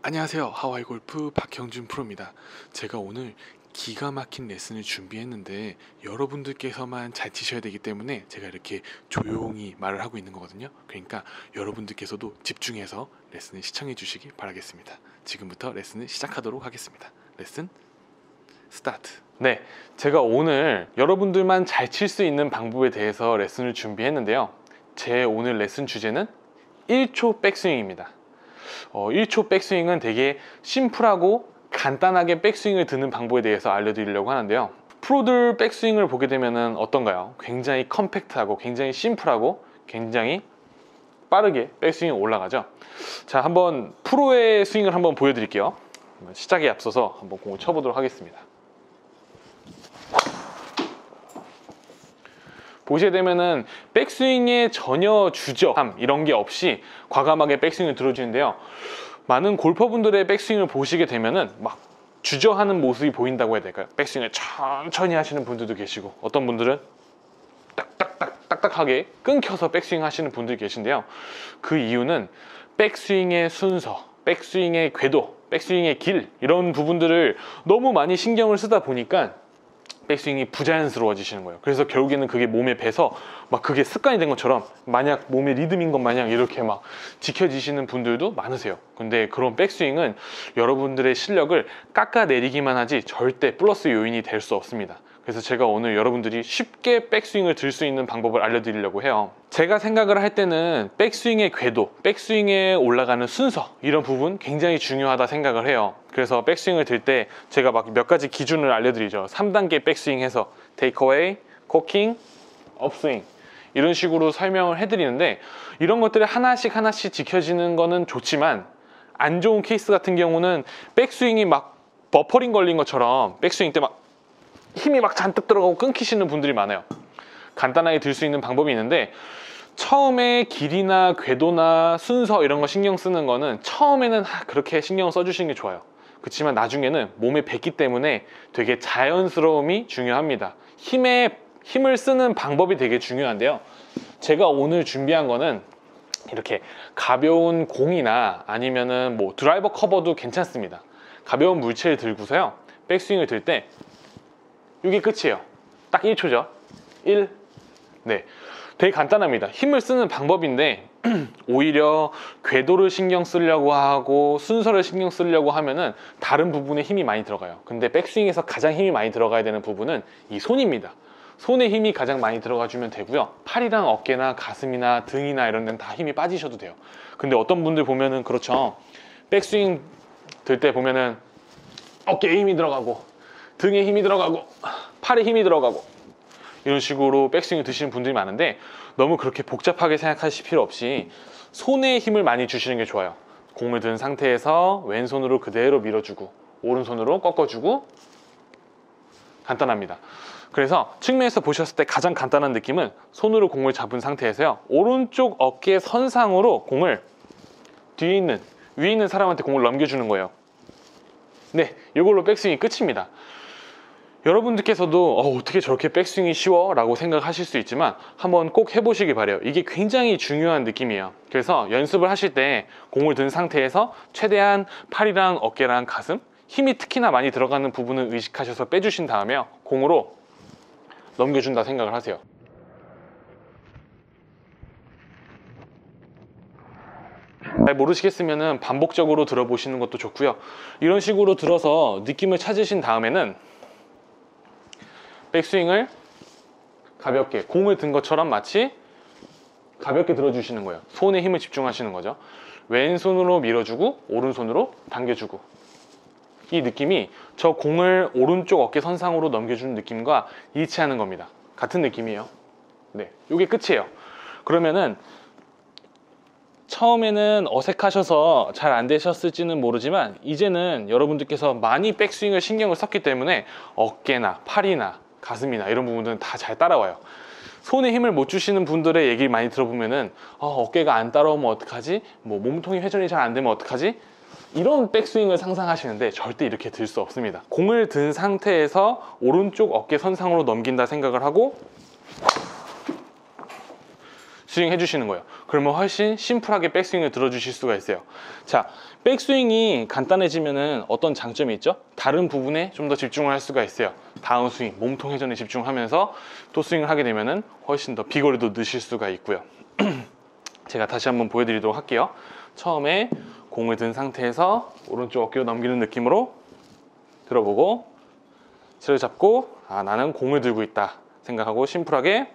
안녕하세요. 하와이 골프 박형준 프로입니다. 제가 오늘 기가 막힌 레슨을 준비했는데 여러분들께서만 잘 치셔야 되기 때문에 제가 이렇게 조용히 말을 하고 있는 거거든요. 그러니까 여러분들께서도 집중해서 레슨을 시청해 주시기 바라겠습니다. 지금부터 레슨을 시작하도록 하겠습니다. 레슨 스타트. 네, 제가 오늘 여러분들만 잘 칠 수 있는 방법에 대해서 레슨을 준비했는데요. 제 오늘 레슨 주제는 1초 백스윙입니다. 1초 백스윙은 되게 심플하고 간단하게 백스윙을 드는 방법에 대해서 알려드리려고 하는데요. 프로들 백스윙을 보게 되면 어떤가요? 굉장히 컴팩트하고 굉장히 심플하고 굉장히 빠르게 백스윙이 올라가죠. 자, 한번 프로의 스윙을 한번 보여드릴게요. 시작에 앞서서 한번 공을 쳐보도록 하겠습니다. 보시게 되면은 백스윙에 전혀 주저함 이런 게 없이 과감하게 백스윙을 들어주는데요. 많은 골퍼분들의 백스윙을 보시게 되면은 막 주저하는 모습이 보인다고 해야 될까요? 백스윙을 천천히 하시는 분들도 계시고, 어떤 분들은 딱딱하게 끊겨서 백스윙 하시는 분들이 계신데요. 그 이유는 백스윙의 순서, 백스윙의 궤도, 백스윙의 길, 이런 부분들을 너무 많이 신경을 쓰다 보니까 백스윙이 부자연스러워지시는 거예요. 그래서 결국에는 그게 몸에 배서 막 그게 습관이 된 것처럼 마냥 몸의 리듬인 것 마냥 이렇게 막 지켜지시는 분들도 많으세요. 근데 그런 백스윙은 여러분들의 실력을 깎아내리기만 하지 절대 플러스 요인이 될 수 없습니다. 그래서 제가 오늘 여러분들이 쉽게 백스윙을 들 수 있는 방법을 알려드리려고 해요. 제가 생각을 할 때는 백스윙의 궤도, 백스윙에 올라가는 순서, 이런 부분 굉장히 중요하다 생각을 해요. 그래서 백스윙을 들 때 제가 막 몇 가지 기준을 알려드리죠. 3단계 백스윙 해서 테이크어웨이, 코킹, 업스윙, 이런 식으로 설명을 해드리는데, 이런 것들이 하나씩 지켜지는 거는 좋지만 안 좋은 케이스 같은 경우는 백스윙이 막 버퍼링 걸린 것처럼 백스윙 때 막 힘이 막 잔뜩 들어가고 끊기시는 분들이 많아요. 간단하게 들 수 있는 방법이 있는데, 처음에 길이나 궤도나 순서 이런 거 신경 쓰는 거는 처음에는 그렇게 신경 써주시는 게 좋아요. 그렇지만 나중에는 몸에 뱉기 때문에 되게 자연스러움이 중요합니다. 힘을 쓰는 방법이 되게 중요한데요. 제가 오늘 준비한 거는 이렇게 가벼운 공이나 아니면은 뭐 드라이버 커버도 괜찮습니다. 가벼운 물체를 들고서요, 백스윙을 들 때 이게 끝이에요. 딱 1초죠. 1. 네, 되게 간단합니다. 힘을 쓰는 방법인데 오히려 궤도를 신경 쓰려고 하고 순서를 신경 쓰려고 하면은 다른 부분에 힘이 많이 들어가요. 근데 백스윙에서 가장 힘이 많이 들어가야 되는 부분은 이 손입니다. 손에 힘이 가장 많이 들어가 주면 되고요. 팔이랑 어깨나 가슴이나 등이나 이런 데는 다 힘이 빠지셔도 돼요. 근데 어떤 분들 보면은 그렇죠. 백스윙 들 때 보면은 어깨에 힘이 들어가고 등에 힘이 들어가고 팔에 힘이 들어가고 이런 식으로 백스윙을 드시는 분들이 많은데, 너무 그렇게 복잡하게 생각하실 필요 없이 손에 힘을 많이 주시는 게 좋아요. 공을 든 상태에서 왼손으로 그대로 밀어주고 오른손으로 꺾어주고, 간단합니다. 그래서 측면에서 보셨을 때 가장 간단한 느낌은 손으로 공을 잡은 상태에서요, 오른쪽 어깨 선상으로 공을 위에 있는 사람한테 공을 넘겨주는 거예요. 네, 이걸로 백스윙이 끝입니다. 여러분들께서도 어떻게 저렇게 백스윙이 쉬워? 라고 생각하실 수 있지만 한번 꼭 해보시기 바래요. 이게 굉장히 중요한 느낌이에요. 그래서 연습을 하실 때 공을 든 상태에서 최대한 팔이랑 어깨랑 가슴, 힘이 특히나 많이 들어가는 부분을 의식하셔서 빼주신 다음에 공으로 넘겨준다 생각을 하세요. 잘 모르시겠으면 반복적으로 들어보시는 것도 좋고요. 이런 식으로 들어서 느낌을 찾으신 다음에는 백스윙을 가볍게 공을 든 것처럼 마치 가볍게 들어주시는 거예요. 손에 힘을 집중하시는 거죠. 왼손으로 밀어주고 오른손으로 당겨주고, 이 느낌이 저 공을 오른쪽 어깨 선상으로 넘겨주는 느낌과 일치하는 겁니다. 같은 느낌이에요. 네, 이게 끝이에요. 그러면은 처음에는 어색하셔서 잘 안 되셨을지는 모르지만 이제는 여러분들께서 많이 백스윙을 신경을 썼기 때문에 어깨나 팔이나 가슴이나 이런 부분들은 다 잘 따라와요. 손에 힘을 못 주시는 분들의 얘기를 많이 들어보면은 어깨가 안 따라오면 어떡하지? 뭐 몸통이 회전이 잘 안 되면 어떡하지? 이런 백스윙을 상상하시는데 절대 이렇게 들 수 없습니다. 공을 든 상태에서 오른쪽 어깨 선상으로 넘긴다 생각을 하고 스윙 해주시는 거예요. 그러면 훨씬 심플하게 백스윙을 들어주실 수가 있어요. 자, 백스윙이 간단해지면은 어떤 장점이 있죠? 다른 부분에 좀 더 집중을 할 수가 있어요. 다운스윙, 몸통 회전에 집중하면서 또 스윙을 하게 되면은 훨씬 더 비거리도 넣으실 수가 있고요. 제가 다시 한번 보여드리도록 할게요. 처음에 공을 든 상태에서 오른쪽 어깨로 넘기는 느낌으로 들어보고, 채를 잡고, 아, 나는 공을 들고 있다 생각하고 심플하게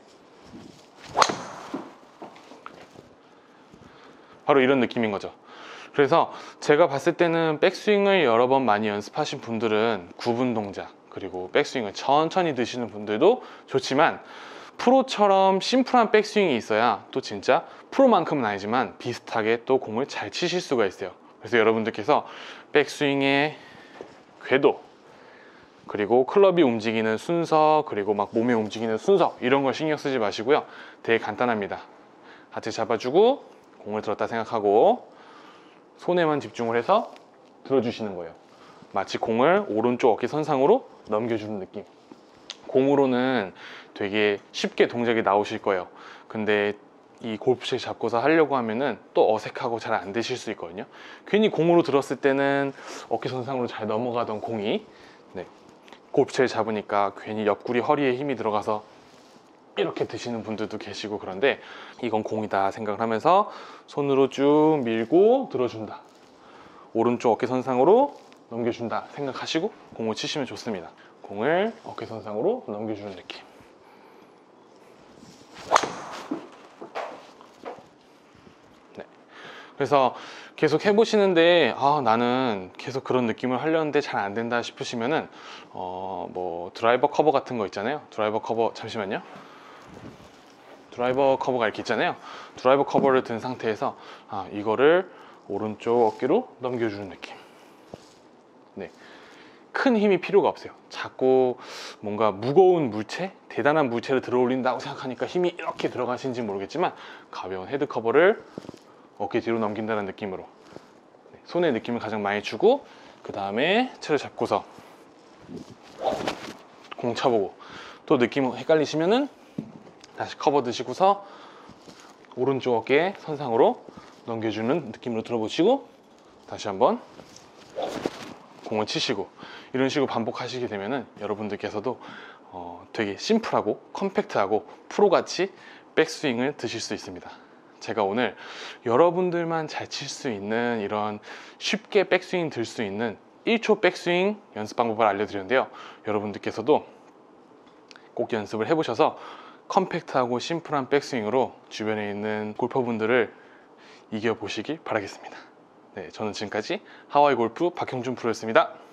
바로 이런 느낌인 거죠. 그래서 제가 봤을 때는 백스윙을 여러 번 많이 연습하신 분들은 구분 동작, 그리고 백스윙을 천천히 드시는 분들도 좋지만, 프로처럼 심플한 백스윙이 있어야 또 진짜 프로만큼은 아니지만 비슷하게 또 공을 잘 치실 수가 있어요. 그래서 여러분들께서 백스윙의 궤도, 그리고 클럽이 움직이는 순서, 그리고 막 몸이 움직이는 순서, 이런 걸 신경 쓰지 마시고요. 되게 간단합니다. 하체 잡아주고 공을 들었다 생각하고 손에만 집중을 해서 들어주시는 거예요. 마치 공을 오른쪽 어깨 선상으로 넘겨주는 느낌. 공으로는 되게 쉽게 동작이 나오실 거예요. 근데 이 골프채 잡고서 하려고 하면은 또 어색하고 잘 안 되실 수 있거든요. 괜히 공으로 들었을 때는 어깨 선상으로 잘 넘어가던 공이, 네, 골프채를 잡으니까 괜히 옆구리 허리에 힘이 들어가서 이렇게 드시는 분들도 계시고, 그런데 이건 공이다 생각을 하면서 손으로 쭉 밀고 들어준다, 오른쪽 어깨 선상으로 넘겨준다 생각하시고 공을 치시면 좋습니다. 공을 어깨 선상으로 넘겨주는 느낌. 네. 그래서 계속 해보시는데, 아, 나는 계속 그런 느낌을 하려는데 잘 안 된다 싶으시면은 뭐 드라이버 커버 같은 거 있잖아요. 드라이버 커버, 잠시만요. 드라이버 커버가 이렇게 있잖아요. 드라이버 커버를 든 상태에서 이거를 오른쪽 어깨로 넘겨주는 느낌. 네. 큰 힘이 필요가 없어요. 자꾸 뭔가 무거운 물체, 대단한 물체를 들어 올린다고 생각하니까 힘이 이렇게 들어가시는지 모르겠지만, 가벼운 헤드 커버를 어깨 뒤로 넘긴다는 느낌으로, 네, 손의 느낌을 가장 많이 주고, 그 다음에 채를 잡고서 공 쳐보고, 또 느낌 헷갈리시면은 다시 커버 드시고서 오른쪽 어깨 선상으로 넘겨주는 느낌으로 들어보시고, 다시 한번 공을 치시고, 이런 식으로 반복하시게 되면은 여러분들께서도 되게 심플하고 컴팩트하고 프로같이 백스윙을 드실 수 있습니다. 제가 오늘 여러분들만 잘 칠 수 있는, 이런 쉽게 백스윙 들 수 있는 1초 백스윙 연습 방법을 알려드렸는데요. 여러분들께서도 꼭 연습을 해보셔서 컴팩트하고 심플한 백스윙으로 주변에 있는 골퍼분들을 이겨보시길 바라겠습니다. 네, 저는 지금까지 하와이 골프 박형준 프로였습니다.